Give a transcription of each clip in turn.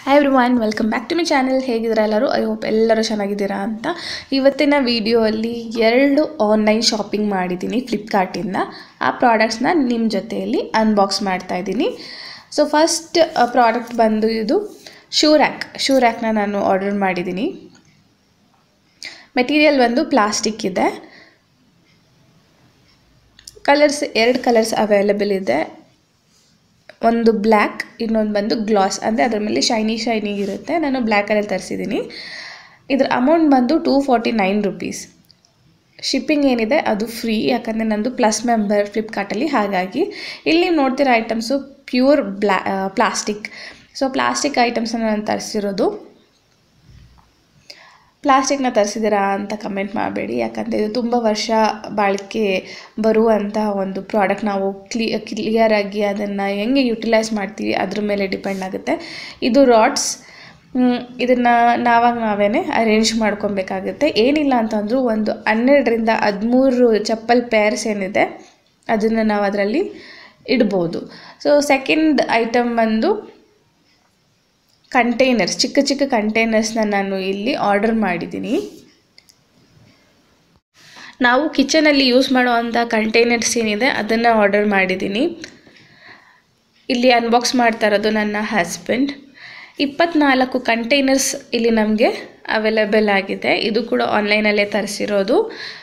Hi everyone, welcome back to my channel. ಹೇಗಿದ್ದೀರಾ ಎಲ್ಲರೂ? I hope ಎಲ್ಲರೂ ಚೆನ್ನಾಗಿದ್ದೀರಾ ಅಂತ. ಇವತ್ತಿನ ವಿಡಿಯೋ ಅಲ್ಲಿ ಎರಡು ಆನ್ಲೈನ್ ಶಾಪಿಂಗ್ ಮಾಡಿದ್ದೀನಿ ಫ್ಲಿಪ್ಕಾರ್ಟ್ ಇಂದ. ಆ ಪ್ರಾಡಕ್ಟ್ಸ್ ನ ನಿಮ್ಮ ಜೊತೆಯಲ್ಲಿ ಅನ್ಬಾಕ್ಸ್ ಮಾಡ್ತಾ ಇದ್ದೀನಿ. ಸೊ ಫಸ್ಟ್ ಪ್ರಾಡಕ್ಟ್ ಬಂದು ಇದು ಶೂ ರ್ಯಾಕ್ ನ ನಾನು ಆರ್ಡರ್ ಮಾಡಿದ್ದೀನಿ. ಮೆಟೀರಿಯಲ್ ಬಂದು ಪ್ಲಾಸ್ಟಿಕ್ ಇದೆ. ಎರಡು ಕಲರ್ಸ್ ಅವೈಲೇಬಲ್ ಇದೆ. ಒಂದು ಬ್ಲ್ಯಾಕ್, ಇನ್ನೊಂದು ಬಂದು ಗ್ಲಾಸ್, ಅಂದರೆ ಅದರ ಮೇಲೆ ಶೈನಿ ಇರುತ್ತೆ. ನಾನು ಬ್ಲ್ಯಾಕಲ್ಲಿ ತರಿಸಿದ್ದೀನಿ. ಇದರ ಅಮೌಂಟ್ ಬಂದು 249 rupees. ಶಿಪ್ಪಿಂಗ್ ಏನಿದೆ ಅದು ಫ್ರೀ, ಯಾಕಂದರೆ ನಂದು ಪ್ಲಸ್ ಮೆಂಬರ್ ಫ್ಲಿಪ್ಕಾರ್ಟಲ್ಲಿ. ಹಾಗಾಗಿ ಇಲ್ಲಿ ನೀವು ನೋಡ್ತಿರೋ items pure plastic. So plastic ಐಟಮ್ಸನ್ನು ನಾನು ತರಿಸಿರೋದು. ಪ್ಲಾಸ್ಟಿಕ್ನ ತರಿಸಿದ್ದೀರಾ ಅಂತ ಕಮೆಂಟ್ ಮಾಡಬೇಡಿ, ಯಾಕಂದರೆ ಇದು ತುಂಬ ವರ್ಷ ಬಾಳಿಕೆ ಬರುವಂಥ ಒಂದು ಪ್ರಾಡಕ್ಟ್. ನಾವು ಕ್ಲಿಯರಾಗಿ ಅದನ್ನು ಹೆಂಗೆ ಯುಟಿಲೈಸ್ ಮಾಡ್ತೀವಿ ಅದ್ರ ಮೇಲೆ ಡಿಪೆಂಡ್ ಆಗುತ್ತೆ. ಇದು ರಾಡ್ಸ್, ಇದನ್ನು ನಾವೇ ಅರೇಂಜ್ ಮಾಡ್ಕೊಬೇಕಾಗುತ್ತೆ. ಏನಿಲ್ಲ ಅಂತಂದರೂ ಒಂದು 12ರಿಂದ 13 ಚಪ್ಪಲ್ ಪೇರ್ಸ್ ಏನಿದೆ ಅದನ್ನು ನಾವು ಅದರಲ್ಲಿ ಇಡ್ಬೋದು. ಸೊ ಸೆಕೆಂಡ್ ಐಟಮ್ ಬಂದು ಕಂಟೈನರ್ಸ್, ಚಿಕ್ಕ ಕಂಟೈನರ್ಸ್ನ ನಾನು ಇಲ್ಲಿ ಆರ್ಡರ್ ಮಾಡಿದ್ದೀನಿ. ನಾವು ಕಿಚನಲ್ಲಿ ಯೂಸ್ ಮಾಡುವಂಥ ಕಂಟೈನರ್ಸ್ ಏನಿದೆ ಅದನ್ನು ಆರ್ಡರ್ ಮಾಡಿದ್ದೀನಿ. ಇಲ್ಲಿ ಅನ್ಬಾಕ್ಸ್ ಮಾಡ್ತಾ ಇರೋದು ನನ್ನ ಹಸ್ಬೆಂಡ್. 24 ಕಂಟೈನರ್ಸ್ ಇಲ್ಲಿ ನಮಗೆ ಅವೈಲೇಬಲ್ ಆಗಿದೆ. ಇದು ಕೂಡ ಆನ್ಲೈನಲ್ಲೇ ತರಿಸಿರೋದು.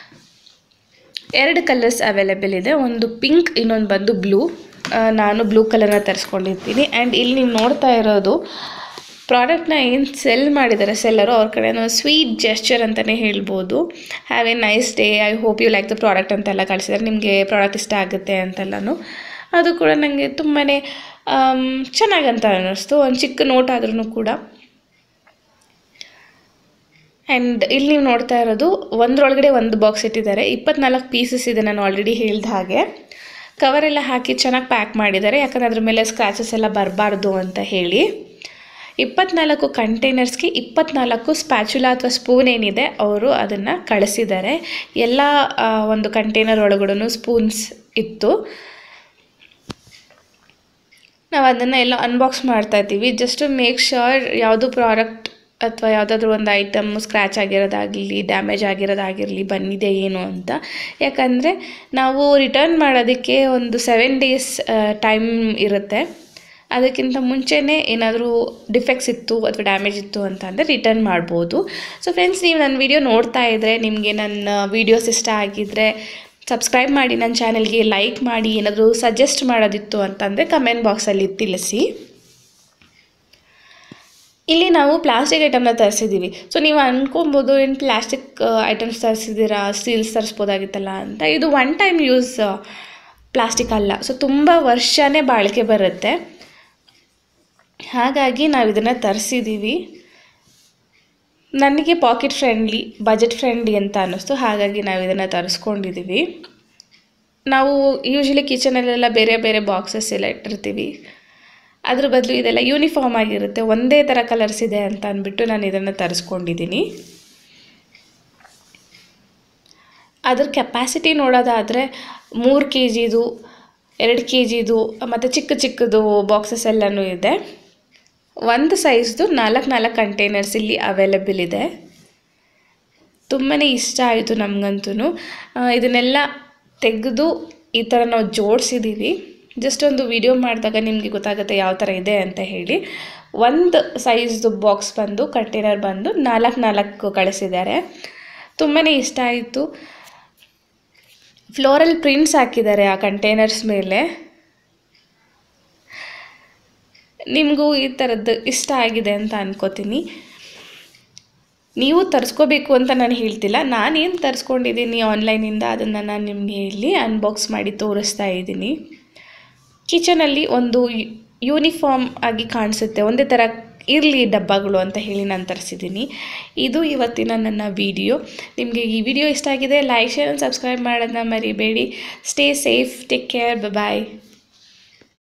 2 ಕಲರ್ಸ್ ಅವೈಲೇಬಲ್ ಇದೆ. ಒಂದು ಪಿಂಕ್, ಇನ್ನೊಂದು ಬಂದು ಬ್ಲೂ. ನಾನು ಬ್ಲೂ ಕಲರ್ನ ತರಿಸ್ಕೊಂಡಿರ್ತೀನಿ. ಆ್ಯಂಡ್ ಇಲ್ಲಿ ನೀವು ನೋಡ್ತಾ ಇರೋದು ಪ್ರಾಡಕ್ಟ್ನ ಏನು ಸೆಲ್ ಮಾಡಿದ್ದಾರೆ ಸೆಲ್ಲರು, ಅವ್ರ ಕಡೆ ಸ್ವೀಟ್ ಜೆಸ್ಚರ್ ಅಂತಲೇ ಹೇಳ್ಬೋದು. Have a nice day, I hope you like the product ಅಂತೆಲ್ಲ ಕಳಿಸಿದ್ದಾರೆ. ನಿಮಗೆ ಪ್ರಾಡಕ್ಟ್ ಇಷ್ಟ ಆಗುತ್ತೆ ಅಂತೆಲ್ಲನೂ. ಅದು ಕೂಡ ನನಗೆ ತುಂಬಾ ಚೆನ್ನಾಗಂತ ಅನ್ನಿಸ್ತು, ಒಂದು ಚಿಕ್ಕ ನೋಟ್ ಆದ್ರೂ ಕೂಡ. ಆ್ಯಂಡ್ ಇಲ್ಲಿ ನೀವು ನೋಡ್ತಾ ಇರೋದು ಒಂದರೊಳಗಡೆ ಒಂದು ಬಾಕ್ಸ್ ಇಟ್ಟಿದ್ದಾರೆ. 24 ಪೀಸಸ್ ಇದೆ, ನಾನು ಆಲ್ರೆಡಿ ಹೇಳ್ದ ಹಾಗೆ. ಕವರೆಲ್ಲ ಹಾಕಿ ಚೆನ್ನಾಗಿ ಪ್ಯಾಕ್ ಮಾಡಿದ್ದಾರೆ, ಯಾಕಂದರೆ ಅದ್ರ ಮೇಲೆ ಸ್ಕ್ರ್ಯಾಚಸ್ ಎಲ್ಲ ಬರಬಾರ್ದು ಅಂತ ಹೇಳಿ. 24 ಕಂಟೈನರ್ಸ್ಗೆ 24 ಸ್ಪ್ಯಾಚುಲಾ ಅಥವಾ ಸ್ಪೂನ್ ಏನಿದೆ ಅವರು ಅದನ್ನು ಕಳಿಸಿದ್ದಾರೆ. ಎಲ್ಲ ಒಂದು ಕಂಟೈನರ್ ಒಳಗಡೆ ಸ್ಪೂನ್ಸ್ ಇತ್ತು. ನಾವು ಅದನ್ನು ಎಲ್ಲ ಅನ್ಬಾಕ್ಸ್ ಮಾಡ್ತಾ ಇದ್ದೀವಿ, ಜಸ್ಟ್ ಟು ಮೇಕ್ ಶ್ಯೂರ್ ಯಾವುದು ಪ್ರಾಡಕ್ಟ್ ಅಥವಾ ಯಾವುದಾದ್ರೂ ಒಂದು ಐಟಮ್ ಸ್ಕ್ರ್ಯಾಚ್ ಆಗಿರೋದಾಗಿರಲಿ, ಡ್ಯಾಮೇಜ್ ಆಗಿರೋದಾಗಿರಲಿ ಬಂದಿದೆ ಏನು ಅಂತ. ಯಾಕಂದರೆ ನಾವು ರಿಟರ್ನ್ ಮಾಡೋದಕ್ಕೆ ಒಂದು 7 days ಟೈಮ್ ಇರುತ್ತೆ. ಅದಕ್ಕಿಂತ ಮುಂಚೆನೇ ಏನಾದರೂ ಡಿಫೆಕ್ಟ್ಸ್ ಇತ್ತು ಅಥವಾ ಡ್ಯಾಮೇಜ್ ಇತ್ತು ಅಂತ ಅಂದರೆ ರಿಟರ್ನ್ ಮಾಡ್ಬೋದು. ಸೊ ಫ್ರೆಂಡ್ಸ್, ನೀವು ನನ್ನ ವಿಡಿಯೋ ನೋಡ್ತಾ ಇದ್ದರೆ, ನಿಮಗೆ ನನ್ನ ವೀಡಿಯೋಸ್ ಇಷ್ಟ ಆಗಿದ್ದರೆ ಸಬ್ಸ್ಕ್ರೈಬ್ ಮಾಡಿ, ನನ್ನ ಚಾನಲ್ಗೆ ಲೈಕ್ ಮಾಡಿ. ಏನಾದರೂ ಸಜೆಸ್ಟ್ ಮಾಡೋದಿತ್ತು ಅಂತಂದರೆ ಕಮೆಂಟ್ ಬಾಕ್ಸಲ್ಲಿ ತಿಳಿಸಿ. ಇಲ್ಲಿ ನಾವು ಪ್ಲಾಸ್ಟಿಕ್ ಐಟಮ್ನ ತರಿಸಿದ್ದೀವಿ. ಸೊ ನೀವು ಅಂದ್ಕೊಬೋದು, ಏನು ಪ್ಲಾಸ್ಟಿಕ್ ಐಟಮ್ಸ್ ತರಿಸಿದ್ದೀರಾ, ಸ್ಟೀಲ್ಸ್ ತರಿಸ್ಬೋದಾಗಿತ್ತಲ್ಲ ಅಂತ. ಇದು ಒನ್ ಟೈಮ್ ಯೂಸ್ ಪ್ಲಾಸ್ಟಿಕ್ ಅಲ್ಲ. ಸೊ ತುಂಬ ವರ್ಷನೇ ಬಾಳಿಕೆ ಬರುತ್ತೆ. ಹಾಗಾಗಿ ನಾವು ಇದನ್ನು ತರಿಸಿದ್ದೀವಿ. ನನಗೆ ಪಾಕೆಟ್ ಫ್ರೆಂಡ್ಲಿ, ಬಜೆಟ್ ಫ್ರೆಂಡ್ಲಿ ಅಂತ ಅನ್ನಿಸ್ತು. ಹಾಗಾಗಿ ನಾವು ಇದನ್ನು ತರಿಸ್ಕೊಂಡಿದ್ದೀವಿ. ನಾವು ಯೂಶ್ವಲಿ ಕಿಚನಲ್ಲೆಲ್ಲ ಬೇರೆ ಬೇರೆ ಬಾಕ್ಸಸ್ ಎಲ್ಲ ಇಟ್ಟಿರ್ತೀವಿ. ಅದ್ರ ಬದಲು ಇದೆಲ್ಲ ಯೂನಿಫಾರ್ಮ್ ಆಗಿರುತ್ತೆ, ಒಂದೇ ಥರ ಕಲರ್ಸ್ ಇದೆ ಅಂತ ಅಂದ್ಬಿಟ್ಟು ನಾನು ಇದನ್ನು ತರಿಸ್ಕೊಂಡಿದ್ದೀನಿ. ಅದ್ರ ಕೆಪಾಸಿಟಿ ನೋಡೋದಾದರೆ 3 kgದು, 2 kgದು ಮತ್ತು ಚಿಕ್ಕದು ಬಾಕ್ಸಸ್ ಎಲ್ಲನೂ ಇದೆ. ಒಂದು ಸೈಜ್ದು 4 ಕಂಟೈನರ್ಸ್ ಇಲ್ಲಿ ಅವೈಲೇಬಲ್ ಇದೆ. ತುಂಬಾ ಇಷ್ಟ ಆಯಿತು ನಮಗಂತೂ. ಇದನ್ನೆಲ್ಲ ತೆಗೆದು ಈ ಥರ ನಾವು ಜೋಡಿಸಿದ್ದೀವಿ. ಜಸ್ಟ್ ಒಂದು ವಿಡಿಯೋ ಮಾಡಿದಾಗ ನಿಮಗೆ ಗೊತ್ತಾಗುತ್ತೆ ಯಾವ ಥರ ಇದೆ ಅಂತ ಹೇಳಿ. ಒಂದು ಸೈಜ್ದು ಬಾಕ್ಸ್ ಬಂದು, ಕಂಟೈನರ್ ಬಂದು 4 ಕಳಿಸಿದ್ದಾರೆ. ತುಂಬಾ ಇಷ್ಟ ಆಯಿತು. ಫ್ಲೋರಲ್ ಪ್ರಿಂಟ್ಸ್ ಹಾಕಿದ್ದಾರೆ ಆ ಕಂಟೈನರ್ಸ್ ಮೇಲೆ. ನಿಮಗೂ ಈ ಥರದ್ದು ಇಷ್ಟ ಆಗಿದೆ ಅಂತ ಅನ್ಕೋತೀನಿ. ನೀವು ತರಿಸ್ಕೋಬೇಕು ಅಂತ ನಾನು ಹೇಳ್ತಿಲ್ಲ, ನಾನೇನು ತರಿಸ್ಕೊಂಡಿದ್ದೀನಿ ಆನ್ಲೈನಿಂದ ಅದನ್ನು ನಾನು ನಿಮಗೆ ಇಲ್ಲಿ ಅನ್ಬಾಕ್ಸ್ ಮಾಡಿ ತೋರಿಸ್ತಾ ಇದ್ದೀನಿ. ಕಿಚನಲ್ಲಿ ಒಂದು ಯೂನಿಫಾರ್ಮ್ ಆಗಿ ಕಾಣಿಸುತ್ತೆ, ಒಂದೇ ಥರ ಇರಲಿ ಡಬ್ಬಗಳು ಅಂತ ಹೇಳಿ ನಾನು ತರಿಸಿದ್ದೀನಿ. ಇದು ಇವತ್ತಿನ ನನ್ನ ವಿಡಿಯೋ. ನಿಮಗೆ ಈ ವಿಡಿಯೋ ಇಷ್ಟ ಆಗಿದೆ, ಲೈಕ್, ಶೇರ್ ಆ್ಯಂಡ್ ಸಬ್ಸ್ಕ್ರೈಬ್ ಮಾಡೋದನ್ನ ಮರಿಬೇಡಿ. ಸ್ಟೇ ಸೇಫ್, ಟೇಕ್ ಕೇರ್, ಬಾಯ್.